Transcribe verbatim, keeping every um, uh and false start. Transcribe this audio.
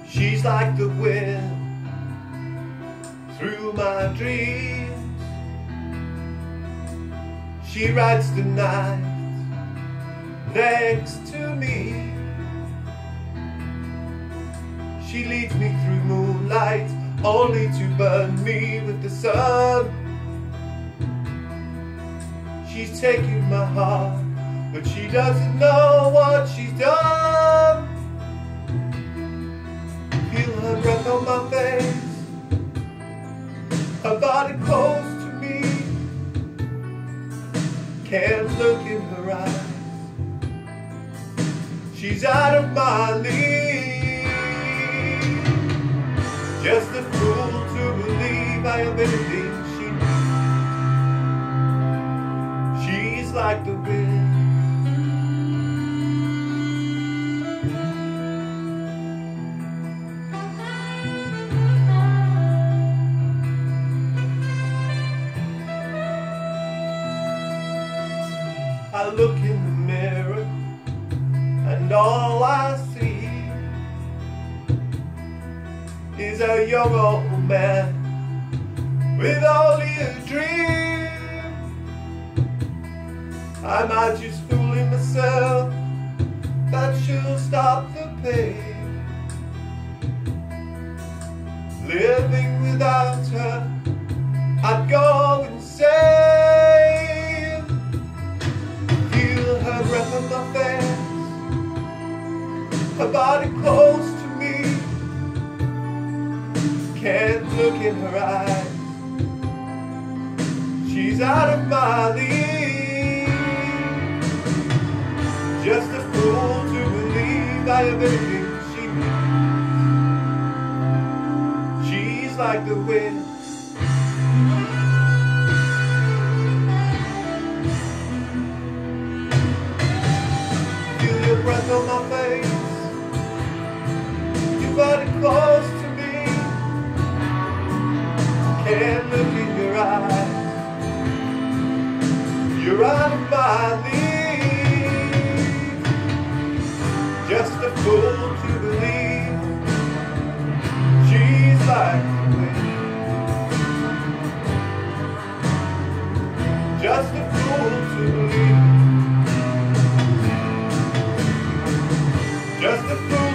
She's like the wind through my dreams. She rides the night next to me. She leads me through moonlight, only to burn me with the sun. She's taking my heart, but she doesn't know what she's done. Feel her breath on my face, her body close to me. Can't look in her eyes, she's out of my league. Just a fool to believe I am anything she needs. She's like the wind. I look in the mirror and all I see is a young old man with only a dream. Am I just fooling myself that she'll stop the pain? Living without her, I'd go insane. Feel her breath on my face, her body close to me. Can't look in her eyes, she's out of my league. Just a fool to believe I am anything she needs. She's like the wind. Feel your breath on my face, your body close to me. Can't look in your eyes, you're out of my league. Just a fool to believe she's like the wind. Just a fool to believe. Just a fool.